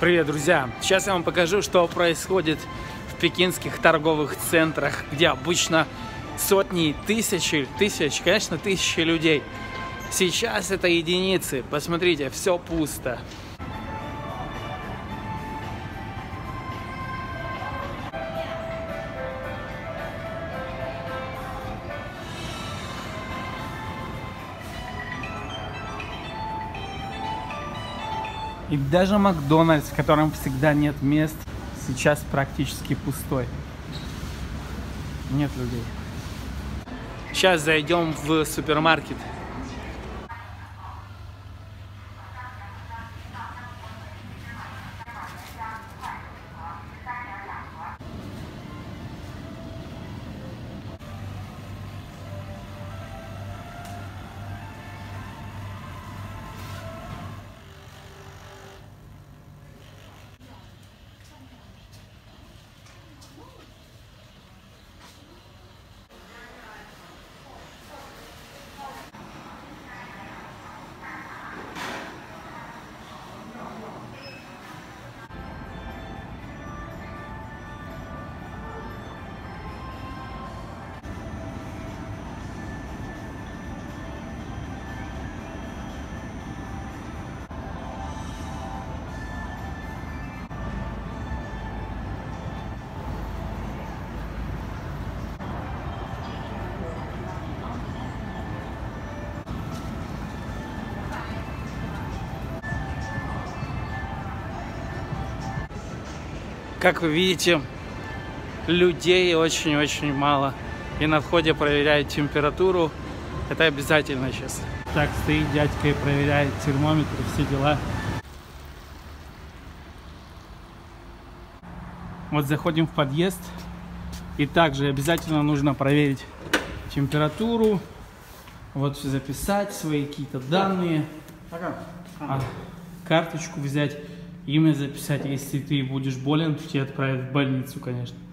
Привет, друзья! Сейчас я вам покажу, что происходит в пекинских торговых центрах, где обычно сотни, тысячи, конечно, тысячи людей. Сейчас это единицы. Посмотрите, все пусто. И даже Макдональдс, в котором всегда нет мест, сейчас практически пустой. Нет людей. Сейчас зайдем в супермаркет. Как вы видите, людей очень-очень мало. И на входе проверяют температуру. Это обязательно сейчас. Так, стоит дядька и проверяет термометр, все дела. Вот заходим в подъезд. И также обязательно нужно проверить температуру. Вот записать свои какие-то данные. Карточку взять. Имя записать, если ты будешь болен, то тебя отправят в больницу, конечно.